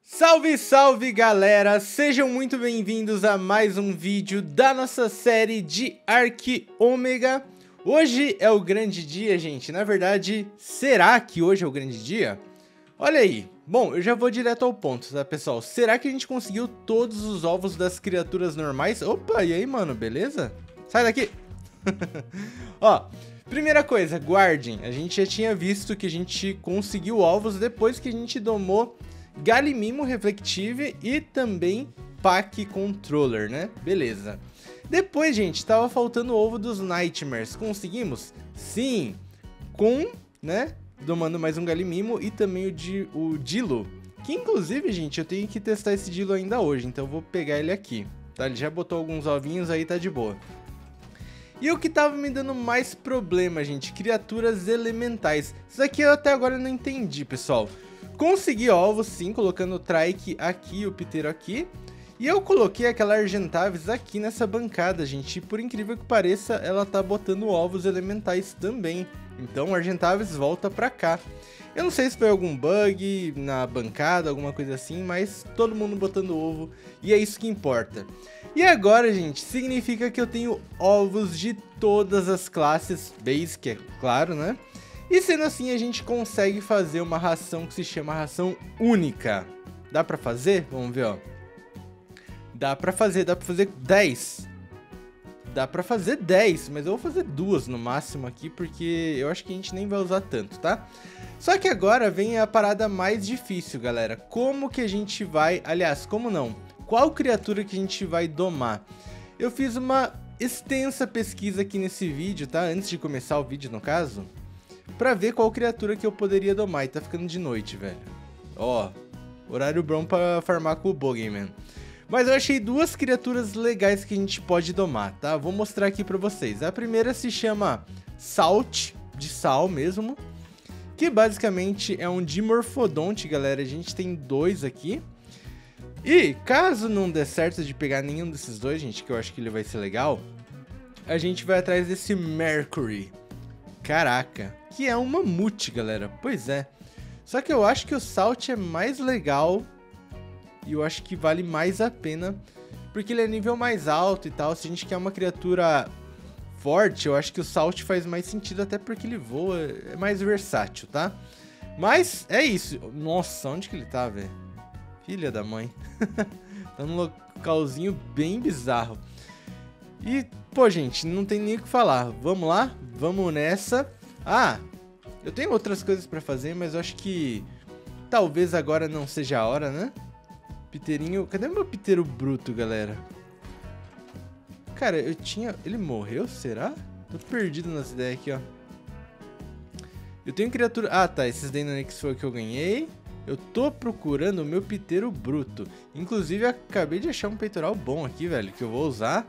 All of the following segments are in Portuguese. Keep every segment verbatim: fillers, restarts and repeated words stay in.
Salve, salve galera, sejam muito bem-vindos a mais um vídeo da nossa série de Ark Ômega. Hoje é o grande dia, gente, na verdade, será que hoje é o grande dia? Olha aí, bom, eu já vou direto ao ponto, tá pessoal? Será que a gente conseguiu todos os ovos das criaturas normais? Opa, e aí mano, beleza? Sai daqui! Ó, primeira coisa, guardem, a gente já tinha visto que a gente conseguiu ovos depois que a gente domou Galimimo Reflective e também Pack Controller, né? Beleza. Depois, gente, tava faltando o ovo dos Nightmares. Conseguimos? Sim. Com, né? Domando mais um Galimimo e também o, Di, o Dilo. Que, inclusive, gente, eu tenho que testar esse Dilo ainda hoje. Então, eu vou pegar ele aqui. Tá? Ele já botou alguns ovinhos aí, tá de boa. E o que tava me dando mais problema, gente? Criaturas elementais. Isso aqui eu até agora não entendi, pessoal. Consegui ovos, sim, colocando o Trike aqui e o Piteiro aqui. E eu coloquei aquela Argentavis aqui nessa bancada, gente. E por incrível que pareça, ela tá botando ovos elementais também. Então, a Argentavis volta pra cá. Eu não sei se foi algum bug na bancada, alguma coisa assim, mas todo mundo botando ovo. E é isso que importa. E agora, gente, significa que eu tenho ovos de todas as classes Basic, é claro, né? E sendo assim, a gente consegue fazer uma ração que se chama ração única. Dá pra fazer? Vamos ver, ó. Dá pra fazer, dá pra fazer dez. Dá pra fazer dez, mas eu vou fazer duas no máximo aqui, porque eu acho que a gente nem vai usar tanto, tá? Só que agora vem a parada mais difícil, galera. Como que a gente vai... Aliás, como não? Qual criatura que a gente vai domar? Eu fiz uma extensa pesquisa aqui nesse vídeo, tá? Antes de começar o vídeo, no caso... pra ver qual criatura que eu poderia domar. E tá ficando de noite, velho. Ó, horário bom pra farmar com o Bogeyman. Mas eu achei duas criaturas legais que a gente pode domar, tá? Vou mostrar aqui pra vocês. A primeira se chama Salt, de sal mesmo. Que basicamente é um Dimorphodonte, galera. A gente tem dois aqui. E caso não dê certo de pegar nenhum desses dois, gente, que eu acho que ele vai ser legal, a gente vai atrás desse Mercury. Caraca, que é um mamute, galera. Pois é. Só que eu acho que o Salt é mais legal. E eu acho que vale mais a pena. Porque ele é nível mais alto e tal. Se a gente quer uma criatura forte, eu acho que o Salt faz mais sentido. Até porque ele voa, é mais versátil, tá? Mas é isso. Nossa, onde que ele tá, velho? Filha da mãe. Tá num localzinho bem bizarro. E, pô, gente, não tem nem o que falar. Vamos lá? Vamos nessa. Ah, eu tenho outras coisas pra fazer, mas eu acho que talvez agora não seja a hora, né? Piteirinho... Cadê meu piteiro bruto, galera? Cara, eu tinha... Ele morreu, será? Tô perdido nas ideias aqui, ó. Eu tenho criatura... Ah, tá. Esses Dynamics foi o que eu ganhei. Eu tô procurando o meu piteiro bruto. Inclusive, acabei de achar um peitoral bom aqui, velho, que eu vou usar.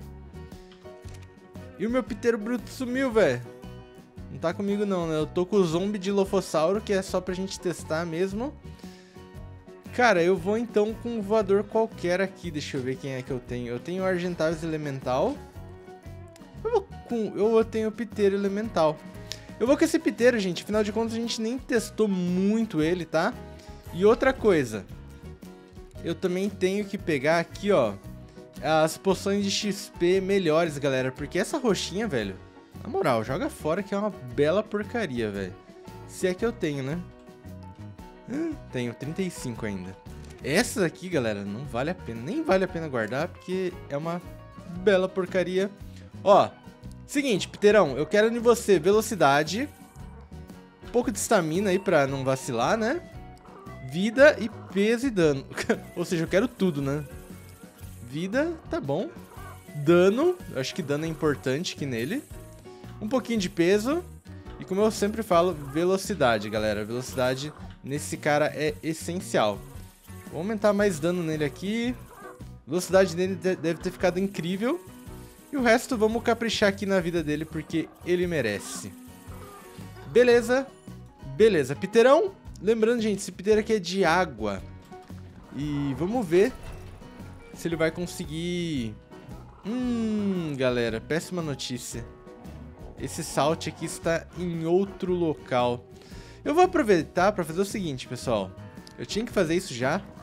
E o meu piteiro bruto sumiu, velho. Não tá comigo não, né? Eu tô com o zombie de Lofossauro, que é só pra gente testar mesmo. Cara, eu vou então com um voador qualquer aqui. Deixa eu ver quem é que eu tenho. Eu tenho o Argentavis Elemental. Eu vou com... Eu tenho o piteiro Elemental. Eu vou com esse piteiro, gente. Afinal de contas, a gente nem testou muito ele, tá? E outra coisa. Eu também tenho que pegar aqui, ó, as poções de X P melhores, galera. Porque essa roxinha, velho, na moral, joga fora que é uma bela porcaria, velho. Se é que eu tenho, né? Hum, tenho trinta e cinco ainda. Essas aqui, galera, não vale a pena. Nem vale a pena guardar, porque é uma bela porcaria. Ó, seguinte, piteirão, eu quero de você velocidade, um pouco de estamina aí pra não vacilar, né? Vida e peso e dano. Ou seja, eu quero tudo, né? Vida, tá bom. Dano, eu acho que dano é importante aqui nele. Um pouquinho de peso. E como eu sempre falo, velocidade, galera. Velocidade nesse cara é essencial. Vou aumentar mais dano nele aqui. Velocidade dele deve ter ficado incrível. E o resto vamos caprichar aqui na vida dele, porque ele merece. Beleza. Beleza, piteirão. Lembrando, gente, esse piteiro aqui é de água. E vamos ver se ele vai conseguir... Hum, galera, péssima notícia. Esse Salt aqui está em outro local. Eu vou aproveitar para fazer o seguinte, pessoal. Eu tinha que fazer isso já,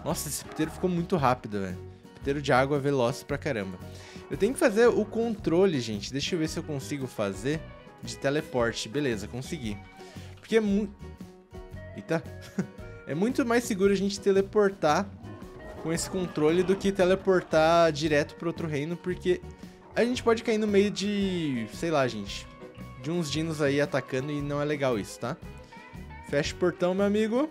Nossa, esse piteiro ficou muito rápido, velho. Piteiro de água veloz pra caramba. Eu tenho que fazer o controle, gente. Deixa eu ver se eu consigo fazer de teleporte. Beleza, consegui. Porque é muito... Eita. É muito mais seguro a gente teleportar com esse controle do que teleportar direto pro outro reino, porque a gente pode cair no meio de... sei lá, gente. De uns dinos aí atacando e não é legal isso, tá? Fecha o portão, meu amigo.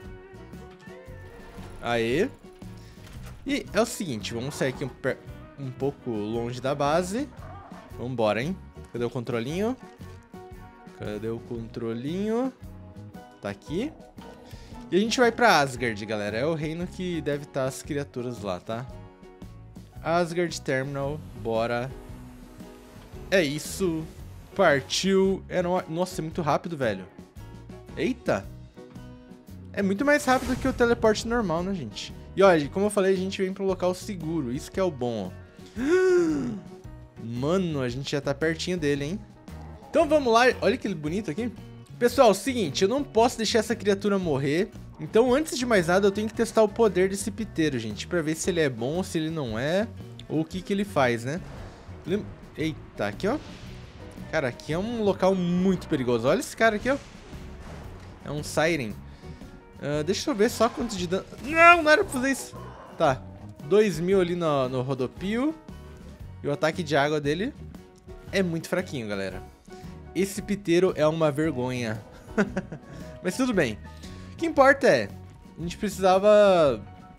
Aê. E é o seguinte, vamos sair aqui um, um pouco longe da base. Vambora, hein? Cadê o controlinho? Cadê o controlinho? Tá aqui. E a gente vai pra Asgard, galera. É o reino que deve estar as criaturas lá, tá? Asgard Terminal, bora. É isso. Partiu. É no... Nossa, é muito rápido, velho. Eita. É muito mais rápido que o teleporte normal, né, gente? E olha, como eu falei, a gente vem para um local seguro. Isso que é o bom, ó. Mano, a gente já tá pertinho dele, hein? Então vamos lá. Olha que bonito aqui. Pessoal, seguinte, eu não posso deixar essa criatura morrer. Então, antes de mais nada, eu tenho que testar o poder desse piteiro, gente. Pra ver se ele é bom ou se ele não é. Ou o que que ele faz, né? Eita, aqui, ó. Cara, aqui é um local muito perigoso. Olha esse cara aqui, ó. É um Siren. Uh, deixa eu ver só quanto de dano... Não, não era pra fazer isso. Tá. dois mil ali no, no rodopio. E o ataque de água dele é muito fraquinho, galera. Esse piteiro é uma vergonha. Mas tudo bem. O que importa é... a gente precisava...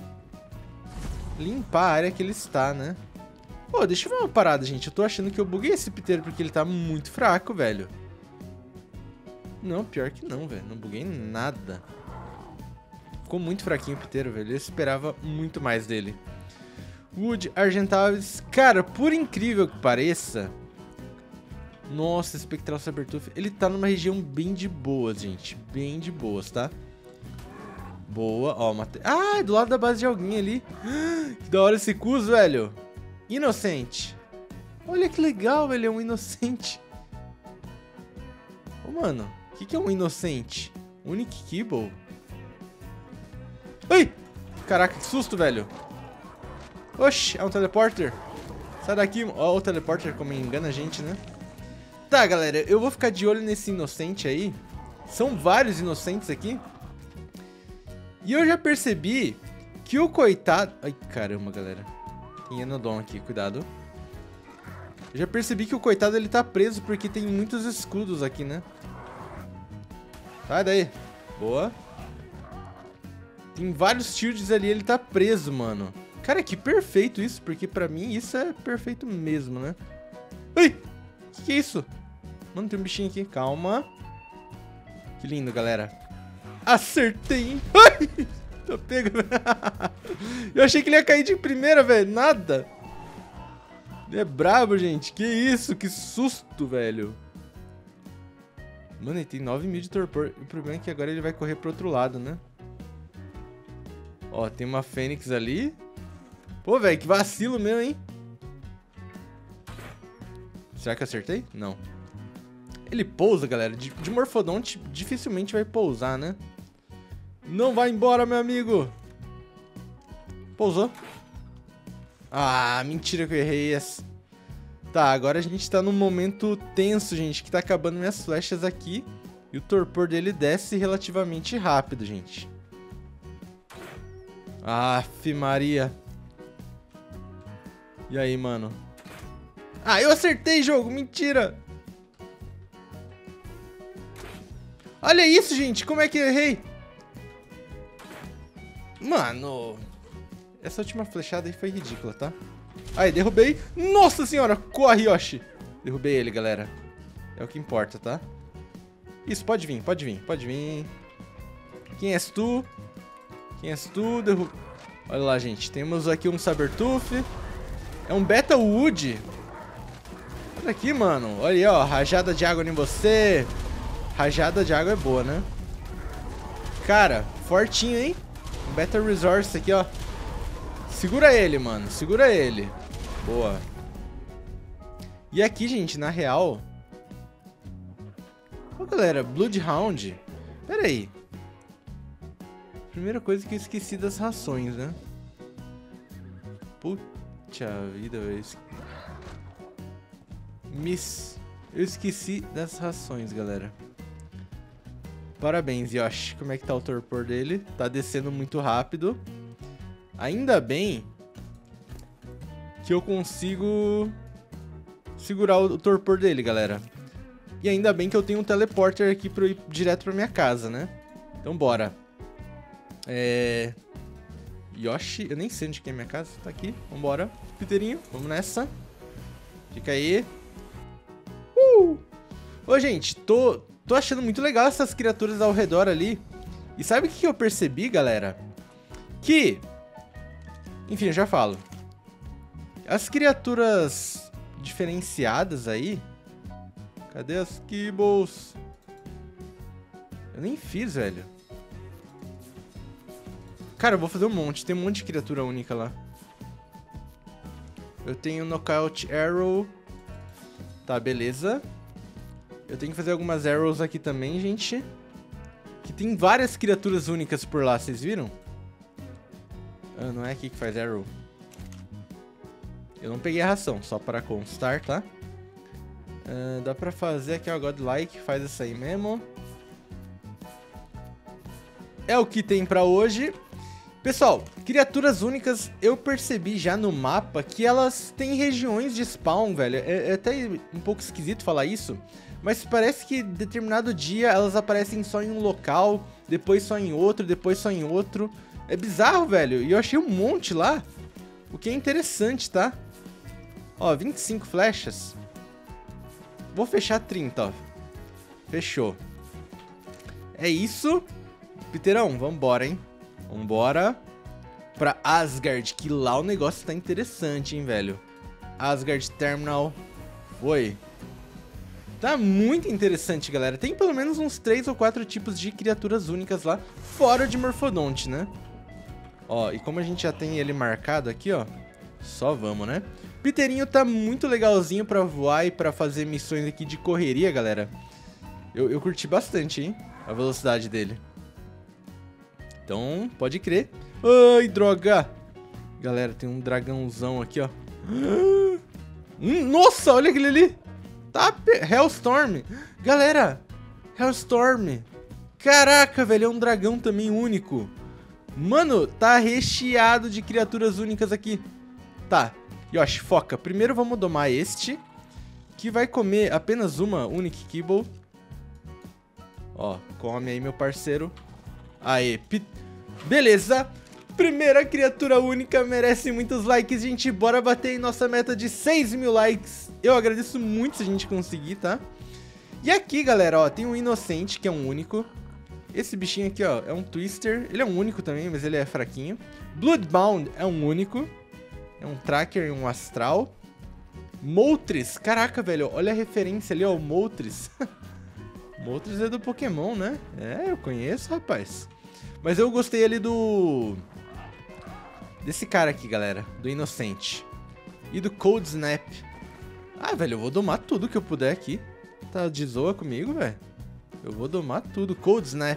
limpar a área que ele está, né? Pô, deixa eu ver uma parada, gente. Eu tô achando que eu buguei esse piteiro porque ele tá muito fraco, velho. Não, pior que não, velho. Não buguei nada. Ficou muito fraquinho o piteiro, velho. Eu esperava muito mais dele. Wood, Argentavis. Cara, por incrível que pareça... Nossa, Spectral Sabertooth. Ele tá numa região bem de boas, gente. Bem de boas, tá? Boa. Ó, matei... Ah, é do lado da base de alguém ali. Que da hora esse cus, velho. Inocente. Olha que legal, velho. É um inocente. Ô, mano. O que, que é um inocente? Unique Kibble. Ai! Caraca, que susto, velho. Oxi, é um teleporter. Sai daqui. Ó, o teleporter como engana a gente, né? Tá, galera, eu vou ficar de olho nesse inocente aí. São vários inocentes aqui. E eu já percebi que o coitado... Ai, caramba, galera. Tem Enodon aqui, cuidado. Eu já percebi que o coitado, ele tá preso porque tem muitos escudos aqui, né? Sai daí. Boa. Tem vários shields ali, ele tá preso, mano. Cara, que perfeito isso, porque pra mim isso é perfeito mesmo, né? Ai! Que que é isso? Mano, tem um bichinho aqui. Calma. Que lindo, galera. Acertei, hein? Ai! Tô pego. Eu achei que ele ia cair de primeira, velho. Nada. Ele é brabo, gente. Que isso? Que susto, velho. Mano, ele tem nove mil de torpor. O problema é que agora ele vai correr pro outro lado, né? Ó, tem uma fênix ali. Pô, velho, que vacilo meu, hein? Será que eu acertei? Não. Ele pousa, galera. De, de Morphodonte dificilmente vai pousar, né? Não vai embora, meu amigo. Pousou. Ah, mentira que eu errei essa. Tá, agora a gente tá num momento tenso, gente, que tá acabando minhas flechas aqui. E o torpor dele desce relativamente rápido, gente. Aff, Maria. E aí, mano? Ah, eu acertei, jogo. Mentira. Olha isso, gente. Como é que eu errei? Mano. Essa última flechada aí foi ridícula, tá? Aí, derrubei. Nossa senhora. Corre, Yoshi. Derrubei ele, galera. É o que importa, tá? Isso, pode vir, pode vir, pode vir. Quem és tu? Quem és tu? Derru... Olha lá, gente. Temos aqui um Sabertooth. É um Beta Wood. Olha aqui, mano. Olha aí, ó. Rajada de água em você. Rajada de água é boa, né? Cara, fortinho, hein? Um Beta Resource aqui, ó. Segura ele, mano. Segura ele. Boa. E aqui, gente, na real... Ô, galera, Bloodhound. Pera aí. Primeira coisa que eu esqueci das rações, né? Puxa vida, velho. Miss. Eu esqueci das rações, galera. Parabéns, Yoshi. Como é que tá o torpor dele? Tá descendo muito rápido. Ainda bem que eu consigo segurar o torpor dele, galera. E ainda bem que eu tenho um teleporter aqui pra ir direto pra minha casa, né? Então bora. É... Yoshi, eu nem sei onde que é minha casa. Tá aqui, vambora. Piteirinho, vamos nessa. Fica aí. Uh! Ô, gente, tô, tô achando muito legal essas criaturas ao redor ali. E sabe o que eu percebi, galera? Que... Enfim, eu já falo. As criaturas diferenciadas aí... Cadê as Kibbles? Eu nem fiz, velho. Cara, eu vou fazer um monte. Tem um monte de criatura única lá. Eu tenho Knockout Arrow. Tá, beleza. Eu tenho que fazer algumas Arrows aqui também, gente. Que tem várias criaturas únicas por lá, vocês viram? Ah, não é aqui que faz Arrow. Eu não peguei a ração, só para constar, tá? Ah, dá pra fazer aqui, ó, Godlike. Faz essa aí mesmo. É o que tem pra hoje. Pessoal, criaturas únicas, eu percebi já no mapa que elas têm regiões de spawn, velho. É, é até um pouco esquisito falar isso, mas parece que determinado dia elas aparecem só em um local, depois só em outro, depois só em outro. É bizarro, velho. E eu achei um monte lá, o que é interessante, tá? Ó, vinte e cinco flechas. Vou fechar trinta, ó. Fechou. É isso. Piterão, vambora, hein? Vambora pra Asgard, que lá o negócio tá interessante, hein, velho. Asgard Terminal. Foi. Tá muito interessante, galera. Tem pelo menos uns três ou quatro tipos de criaturas únicas lá, fora de Morphodonte, né? Ó, e como a gente já tem ele marcado aqui, ó, só vamos, né? Piteirinho tá muito legalzinho pra voar e pra fazer missões aqui de correria, galera. Eu, eu curti bastante, hein, a velocidade dele. Então, pode crer. Ai, droga! Galera, tem um dragãozão aqui, ó. Hum, nossa, olha aquele ali! Tá, Hellstorm! Galera, Hellstorm! Caraca, velho, é um dragão também único. Mano, tá recheado de criaturas únicas aqui. Tá, Yoshi, foca. Primeiro vamos domar este, que vai comer apenas uma Unique Kibble. Ó, come aí, meu parceiro. Aê, pit... beleza. Primeira criatura única, merece muitos likes, gente. Bora bater em nossa meta de seis mil likes. Eu agradeço muito se a gente conseguir, tá? E aqui, galera, ó, tem um Inocente, que é um único. Esse bichinho aqui, ó, é um Twister. Ele é um único também, mas ele é fraquinho. Bloodbound é um único. É um Tracker e um Astral. Moltres, caraca, velho, olha a referência ali, ó, o Moltres. Moltres é do Pokémon, né? É, eu conheço, rapaz. Mas eu gostei ali do... desse cara aqui, galera. Do Inocente. E do Cold Snap. Ah, velho, eu vou domar tudo que eu puder aqui. Tá de zoa comigo, velho? Eu vou domar tudo. Cold Snap.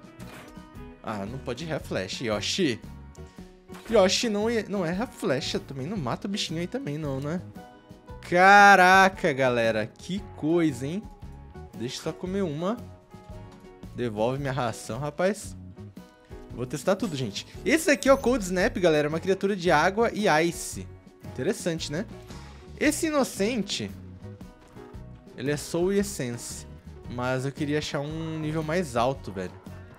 Ah, não pode errar a flecha, Yoshi. Yoshi não, é, não erra a flecha. Também não mata o bichinho aí também, não, né? Caraca, galera. Que coisa, hein? Deixa eu só comer uma. Devolve minha ração, rapaz. Vou testar tudo, gente. Esse aqui é o Cold Snap, galera. Uma criatura de água e ice. Interessante, né? Esse Inocente, ele é Soul e Essence. Mas eu queria achar um nível mais alto, velho.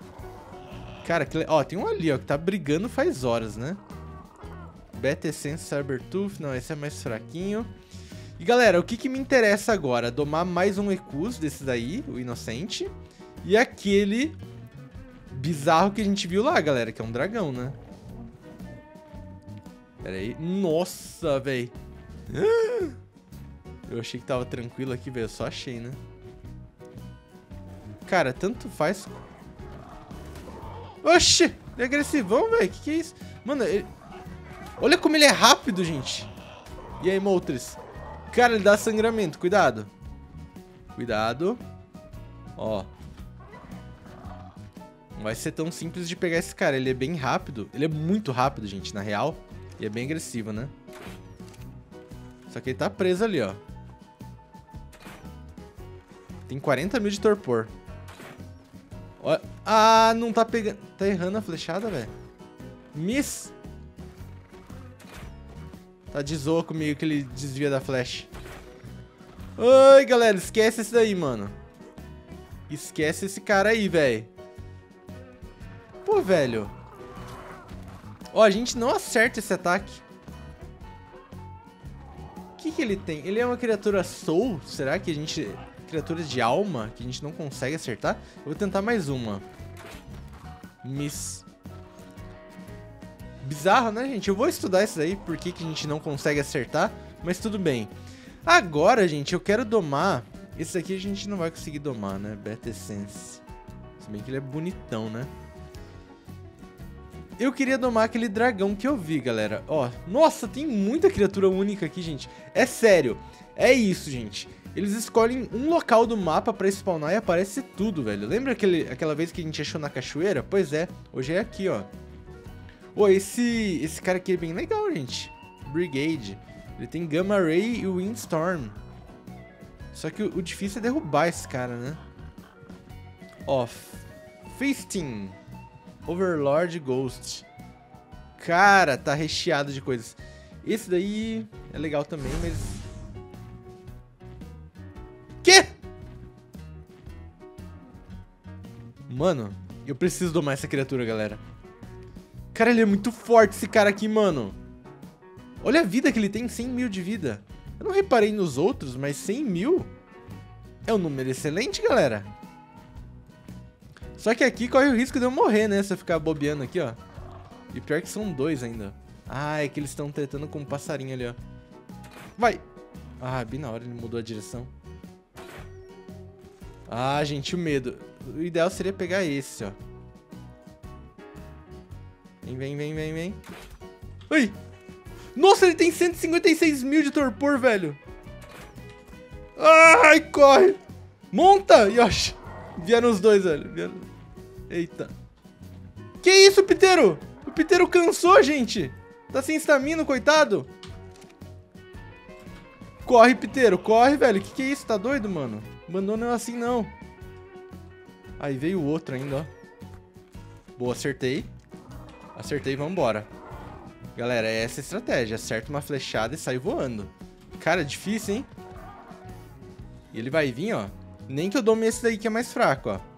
Cara, que... ó, tem um ali, ó, que tá brigando faz horas, né? Beta Essence, Sabertooth. Não, esse é mais fraquinho. E galera, o que que me interessa agora? Domar mais um Ecus desse daí, o Inocente. E aquele bizarro que a gente viu lá, galera, que é um dragão, né? Pera aí. Nossa, velho. Eu achei que tava tranquilo aqui, velho. Eu só achei, né? Cara, tanto faz. Oxi! Ele é agressivão, velho. Que que é isso? Mano, ele... olha como ele é rápido, gente. E aí, Moltres? Cara, ele dá sangramento. Cuidado. Cuidado. Ó. Não vai ser tão simples de pegar esse cara. Ele é bem rápido. Ele é muito rápido, gente, na real. E é bem agressivo, né? Só que ele tá preso ali, ó. Tem quarenta mil de torpor. Olha. Ah, não tá pegando... Tá errando a flechada, velho. Miss. Tá de zoa comigo que ele desvia da flecha. Ai, galera, esquece esse daí, mano. Esquece esse cara aí, velho. Pô, velho. Ó, a gente não acerta esse ataque. O que que ele tem? Ele é uma criatura soul? Será que a gente... Criatura de alma? Que a gente não consegue acertar? Eu vou tentar mais uma. Miss. Bizarro, né, gente? Eu vou estudar isso daí. Por que que a gente não consegue acertar? Mas tudo bem. Agora, gente, eu quero domar... Esse aqui a gente não vai conseguir domar, né? Beta Essence. Se bem que ele é bonitão, né? Eu queria domar aquele dragão que eu vi, galera. Ó, nossa, tem muita criatura única aqui, gente. É sério. É isso, gente. Eles escolhem um local do mapa pra spawnar e aparece tudo, velho. Lembra aquele, aquela vez que a gente achou na cachoeira? Pois é, hoje é aqui, ó. Pô, esse, esse cara aqui é bem legal, gente. Brigade. Ele tem Gamma Ray e Windstorm. Só que o, o difícil é derrubar esse cara, né? Ó, Feasting. Overlord Ghost. Cara, tá recheado de coisas. Esse daí é legal também, mas... Quê? Mano, eu preciso domar essa criatura, galera. Cara, ele é muito forte, esse cara aqui, mano. Olha a vida que ele tem, cem mil de vida. Eu não reparei nos outros, mas cem mil é um número excelente, galera. Só que aqui corre o risco de eu morrer, né? Se eu ficar bobeando aqui, ó. E pior que são dois ainda. Ah, é que eles estão tretando com um passarinho ali, ó. Vai! Ah, bem na hora ele mudou a direção. Ah, gente, o medo. O ideal seria pegar esse, ó. Vem, vem, vem, vem, vem. Ai! Nossa, ele tem cento e cinquenta e seis mil de torpor, velho. Ai, corre! Monta! Yoshi! Vieram os dois, velho. Vieram... Eita. Que isso, Piteiro? O Piteiro cansou, gente. Tá sem estamina, coitado. Corre, Piteiro. Corre, velho. Que que é isso? Tá doido, mano? Abandona eu assim, não. Aí veio o outro ainda, ó. Boa, acertei. Acertei, vambora. Galera, é essa a estratégia. Acerta uma flechada e sai voando. Cara, difícil, hein? E ele vai vir, ó. Nem que eu dome esse daí que é mais fraco, ó.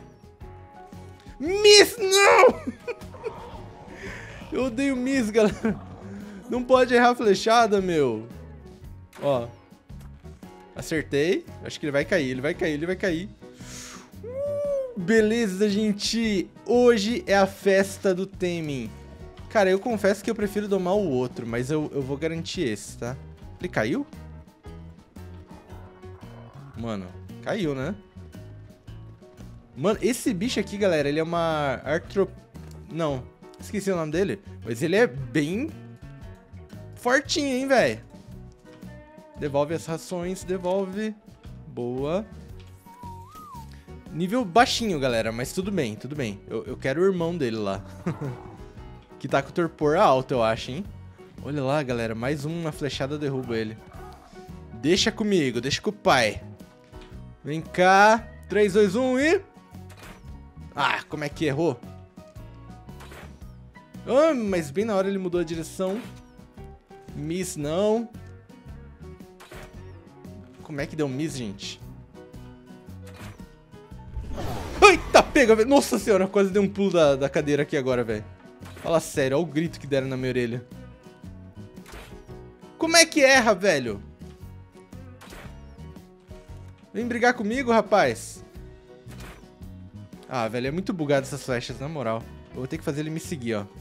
Miss, não! Eu odeio miss, galera. Não pode errar a flechada, meu. Ó. Acertei. Acho que ele vai cair, ele vai cair, ele vai cair. Uh, beleza, gente. Hoje é a festa do Temin. Cara, eu confesso que eu prefiro domar o outro, mas eu, eu vou garantir esse, tá? Ele caiu? Mano, caiu, né? Mano, esse bicho aqui, galera, ele é uma artro... Não, esqueci o nome dele. Mas ele é bem fortinho, hein, velho? Devolve as rações, devolve. Boa. Nível baixinho, galera, mas tudo bem, tudo bem. Eu, eu quero o irmão dele lá. Que tá com o torpor alto, eu acho, hein? Olha lá, galera, mais uma flechada derruba ele. Deixa comigo, deixa com o pai. Vem cá. três, dois, um e... Ah, como é que errou? Ah, mas bem na hora ele mudou a direção. Miss não. Como é que deu miss, gente? Eita, pega, velho. Nossa senhora, quase dei um pulo da, da cadeira aqui agora, velho. Fala sério, olha o grito que deram na minha orelha. Como é que erra, velho? Vem brigar comigo, rapaz. Ah, velho, é muito bugado essas flechas, na moral. Eu vou ter que fazer ele me seguir, ó.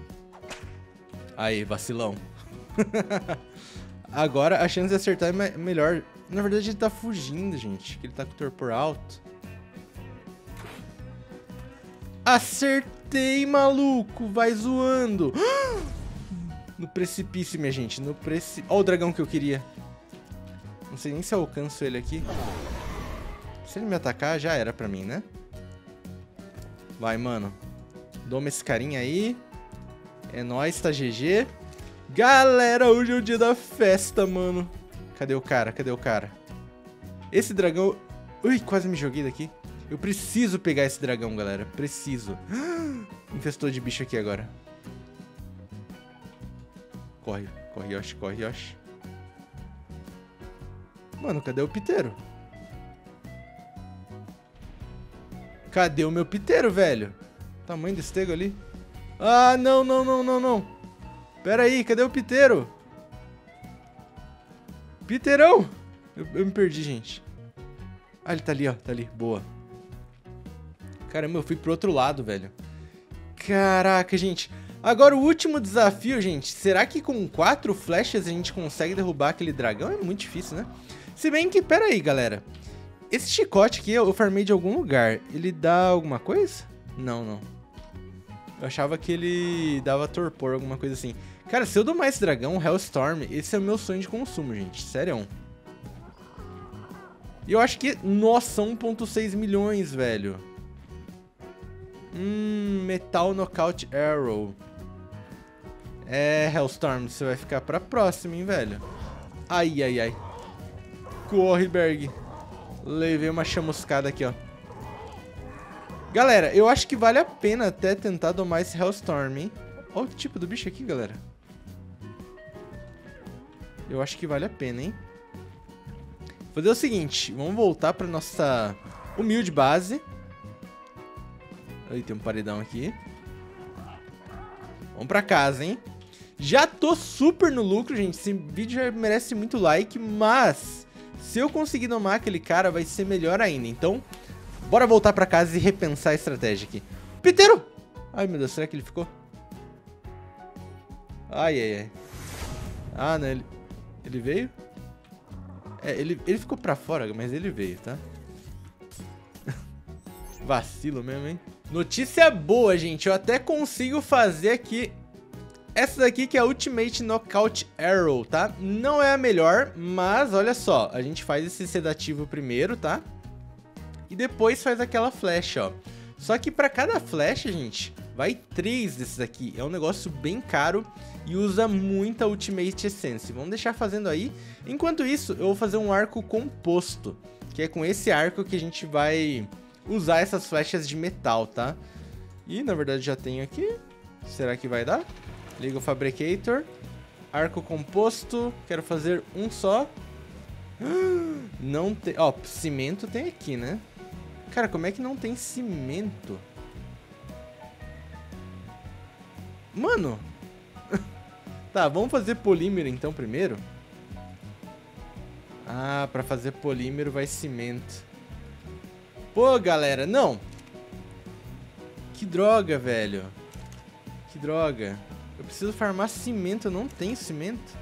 Aí, vacilão. Agora a chance de acertar é me melhor. Na verdade ele tá fugindo, gente. Ele tá com o torpor alto. Acertei, maluco. Vai zoando. No precipício, minha gente. No precipício. Ó o dragão que eu queria. Não sei nem se eu alcanço ele aqui. Se ele me atacar, já era pra mim, né? Vai, mano. Doma esse carinha aí. É nóis, tá G G. Galera, hoje é o dia da festa, mano. Cadê o cara? Cadê o cara? Esse dragão... Ui, quase me joguei daqui. Eu preciso pegar esse dragão, galera. Preciso. Infestou de bicho aqui agora. Corre, corre, Yoshi, corre, Yoshi. Mano, cadê o piteiro? Cadê o meu piteiro, velho? Tamanho do estego ali. Ah, não, não, não, não, não. Pera aí, cadê o piteiro? Piteirão! Eu, eu me perdi, gente. Ah, ele tá ali, ó. Tá ali. Boa. Caramba, eu fui pro outro lado, velho. Caraca, gente. Agora o último desafio, gente. Será que com quatro flechas a gente consegue derrubar aquele dragão? É muito difícil, né? Se bem que, pera aí, galera. Esse chicote aqui eu farmei de algum lugar. Ele dá alguma coisa? Não, não. Eu achava que ele dava torpor, alguma coisa assim. Cara, se eu domar esse dragão, Hellstorm, esse é o meu sonho de consumo, gente. Sério. E eu acho que... Nossa, um ponto seis milhões, velho. Hum, Metal Knockout Arrow. É, Hellstorm, você vai ficar pra próxima, hein, velho. Ai, ai, ai. Corre, Berg. Levei uma chamuscada aqui, ó. Galera, eu acho que vale a pena até tentar domar esse Hellstorm, hein. Olha o tipo do bicho aqui, galera. Eu acho que vale a pena, hein. Vou fazer o seguinte, vamos voltar pra nossa humilde base. Aí tem um paredão aqui. Vamos pra casa, hein. Já tô super no lucro, gente. Esse vídeo já merece muito like, mas se eu conseguir domar aquele cara, vai ser melhor ainda. Então, bora voltar pra casa e repensar a estratégia aqui. Piteiro! Ai, meu Deus, será que ele ficou? Ai, ai, ai. Ah, não, ele, ele veio? É, ele, ele ficou pra fora, mas ele veio, tá? Vacilo mesmo, hein? Notícia boa, gente. Eu até consigo fazer aqui essa daqui, que é a Ultimate Knockout Arrow, tá? Não é a melhor, mas olha só. A gente faz esse sedativo primeiro, tá? E depois faz aquela flecha, ó. Só que pra cada flecha, gente, vai três desses aqui. É um negócio bem caro e usa muita Ultimate Essence. Vamos deixar fazendo aí. Enquanto isso, eu vou fazer um arco composto, que é com esse arco que a gente vai usar essas flechas de metal, tá? E, na verdade, já tenho aqui. Será que vai dar? Liga o Fabricator. Arco composto. Quero fazer um só. Não tem... Ó, cimento tem aqui, né? Cara, como é que não tem cimento? Mano! Tá, vamos fazer polímero então primeiro. Ah, pra fazer polímero vai cimento. Pô, galera, não. Que droga, velho. Que droga. Eu preciso farmar cimento, eu não tenho cimento.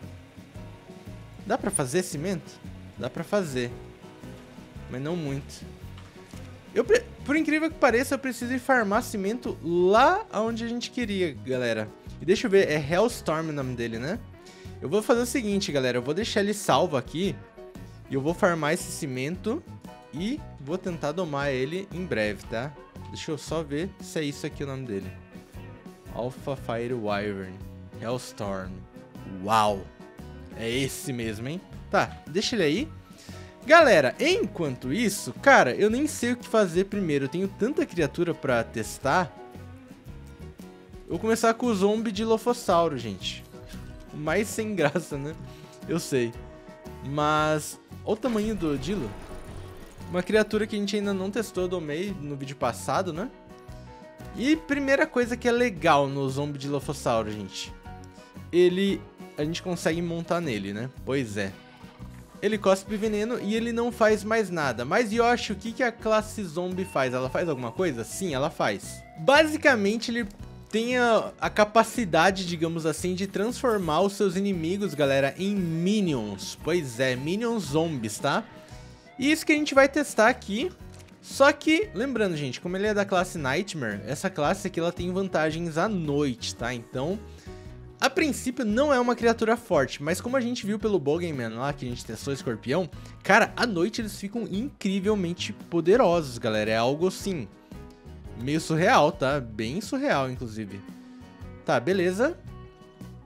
Dá pra fazer cimento? Dá pra fazer. Mas não muito. Eu, por incrível que pareça, eu preciso ir farmar cimento lá onde a gente queria, galera. E deixa eu ver, é Hellstorm o nome dele, né? Eu vou fazer o seguinte, galera. Eu vou deixar ele salvo aqui. E eu vou farmar esse cimento. E vou tentar domar ele em breve, tá? Deixa eu só ver se é isso aqui o nome dele. Alpha Fire Wyvern. Hellstorm. Uau! É esse mesmo, hein? Tá, deixa ele aí. Galera, enquanto isso, cara, eu nem sei o que fazer primeiro. Eu tenho tanta criatura pra testar. Eu vou começar com o zombie de Lofossauro, gente. Mais sem graça, né? Eu sei. Mas, olha o tamanho do Dilo. Uma criatura que a gente ainda não testou, eu domei no vídeo passado, né? E primeira coisa que é legal no zombie de Lofossauro, gente. Ele... A gente consegue montar nele, né? Pois é. Ele cospe veneno e ele não faz mais nada. Mas Yoshi, o que, que a classe zombie faz? Ela faz alguma coisa? Sim, ela faz. Basicamente, ele tem a, a capacidade, digamos assim, de transformar os seus inimigos, galera, em minions. Pois é, minions zombies, tá? E isso que a gente vai testar aqui. Só que, lembrando, gente, como ele é da classe Nightmare, essa classe aqui ela tem vantagens à noite, tá? Então... A princípio não é uma criatura forte, mas como a gente viu pelo Bogeyman lá, que a gente testou o escorpião, cara, à noite eles ficam incrivelmente poderosos, galera. É algo assim, meio surreal, tá? Bem surreal, inclusive. Tá, beleza.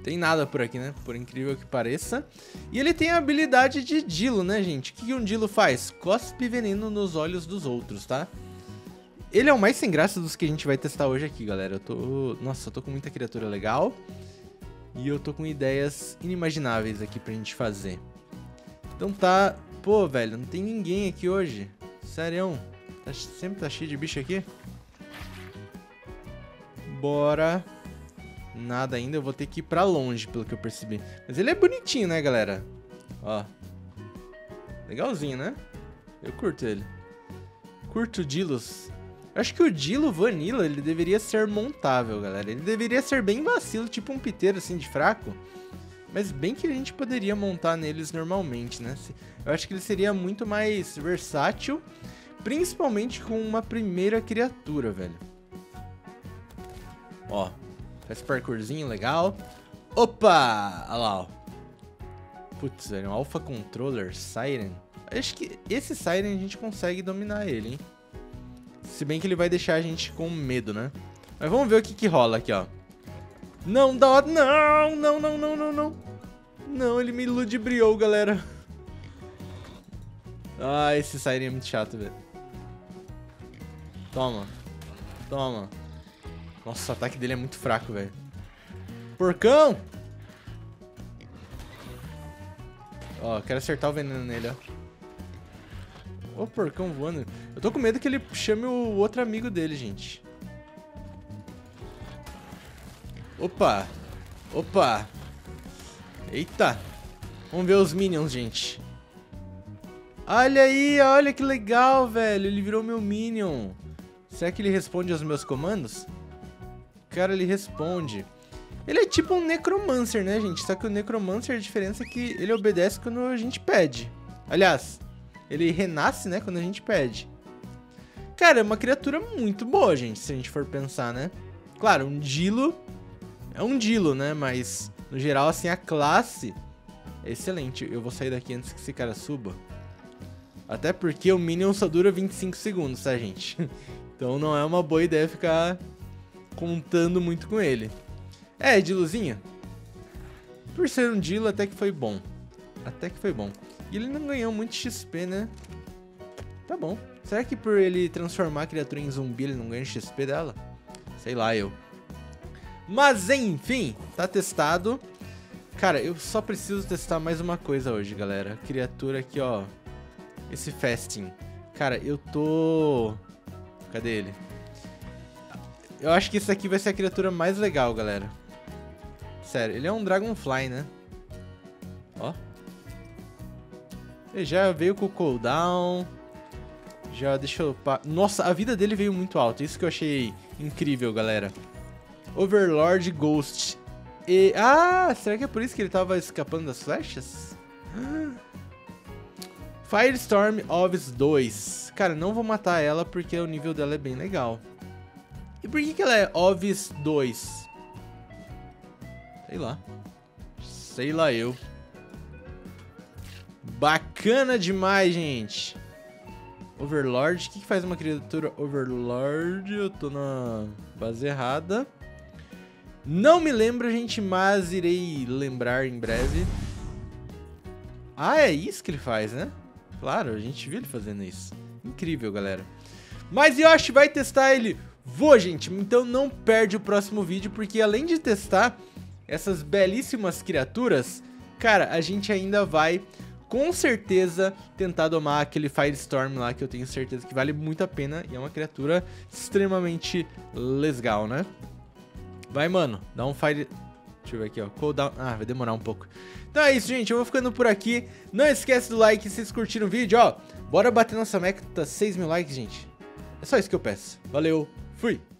tem nada por aqui, né? Por incrível que pareça. E ele tem a habilidade de Dilo, né, gente? O que um Dilo faz? Cospe veneno nos olhos dos outros, tá? Ele é o mais sem graça dos que a gente vai testar hoje aqui, galera. Eu tô... Nossa, eu tô com muita criatura legal. E eu tô com ideias inimagináveis aqui pra gente fazer. Então tá... Pô, velho, não tem ninguém aqui hoje. Sério. Tá... Sempre tá cheio de bicho aqui. Bora. Nada ainda, eu vou ter que ir pra longe, pelo que eu percebi. Mas ele é bonitinho, né, galera? Ó. Legalzinho, né? Eu curto ele. Curto o Dilos. Eu acho que o Dilo Vanilla, ele deveria ser montável, galera. Ele deveria ser bem vacilo, tipo um piteiro, assim, de fraco. Mas bem que a gente poderia montar neles normalmente, né? Eu acho que ele seria muito mais versátil, principalmente com uma primeira criatura, velho. Ó, faz parkourzinho legal. Opa! Olha lá, ó. Putz, velho, um Alpha Controller, Siren. Acho que esse Siren a gente consegue dominar ele, hein? Se bem que ele vai deixar a gente com medo, né? Mas vamos ver o que que rola aqui, ó. Não dá... Não, não, não, não, não, não. Não, ele me ludibriou, galera. Ah, esse Siren é muito chato, velho. Toma. Toma. Nossa, o ataque dele é muito fraco, velho. Porcão! Ó, quero acertar o veneno nele, ó. Ô, porcão voando. Eu tô com medo que ele chame o outro amigo dele, gente. Opa! Opa! Eita! Vamos ver os minions, gente. Olha aí, olha que legal, velho. Ele virou meu minion. Será que ele responde aos meus comandos? Cara, ele responde. Ele é tipo um necromancer, né, gente? Só que o necromancer, a diferença é que ele obedece quando a gente pede. Aliás, ele renasce, né, quando a gente pede. Cara, é uma criatura muito boa, gente, se a gente for pensar, né? Claro, um Dilo é um Dilo, né? Mas, no geral, assim, a classe é excelente. Eu vou sair daqui antes que esse cara suba. Até porque o Minion só dura vinte e cinco segundos, tá, gente? Então não é uma boa ideia ficar contando muito com ele. É, Dilozinho. Por ser um Dilo, até que foi bom. Até que foi bom. E ele não ganhou muito X P, né? Tá bom. Será que por ele transformar a criatura em zumbi, ele não ganha X P dela? Sei lá, eu. Mas, enfim, tá testado. Cara, eu só preciso testar mais uma coisa hoje, galera. Criatura aqui, ó. Esse Fasting. Cara, eu tô... Cadê ele? Eu acho que esse aqui vai ser a criatura mais legal, galera. Sério, ele é um Dragonfly, né? Ó. Ele já veio com o cooldown. Já deixa eu... Nossa, a vida dele veio muito alta. Isso que eu achei incrível, galera. Overlord Ghost. E... Ah, será que é por isso que ele tava escapando das flechas? Firestorm Ovis dois. Cara, não vou matar ela porque o nível dela é bem legal. E por que que ela é Ovis dois? Sei lá. Sei lá eu. Bacana demais, gente. Overlord. O que que faz uma criatura Overlord? Eu tô na base errada. Não me lembro, gente, mas irei lembrar em breve. Ah, é isso que ele faz, né? Claro, a gente viu ele fazendo isso. Incrível, galera. Mas Yoshi vai testar ele. Vou, gente. Então não perde o próximo vídeo, porque além de testar essas belíssimas criaturas, cara, a gente ainda vai, com certeza, tentar domar aquele Firestorm lá, que eu tenho certeza que vale muito a pena. E é uma criatura extremamente legal, né? Vai, mano. Dá um Fire... Deixa eu ver aqui, ó. Cooldown. Ah, vai demorar um pouco. Então é isso, gente. Eu vou ficando por aqui. Não esquece do like se vocês curtiram o vídeo, ó. Bora bater nossa meta seis mil likes, gente. É só isso que eu peço. Valeu. Fui.